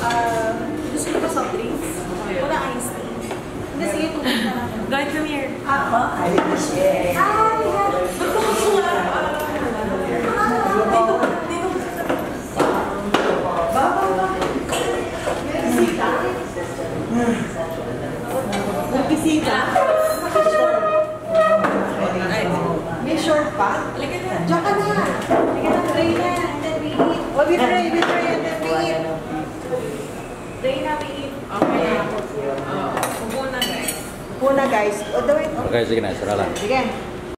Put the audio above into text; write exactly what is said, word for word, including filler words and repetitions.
Uh, gusto ko ba soft drinks? Wala iced tea. Hindi, sige, tubig na lang. Guys, come here. Ako? I didn't share. Ah, yeah. Ba't ko sulat? Dito, dito. Baba, baba. May bisita? May bisita? May short pa? Halika na. Diyan ka na. Halika na, pray na. And then we eat. Oh, we pray, we pray, and then we eat. Pray na, we eat. Okay. Uh, Upo na, guys. Upo na, guys. O, the wait. Okay, sige na. Sara lang. Sige.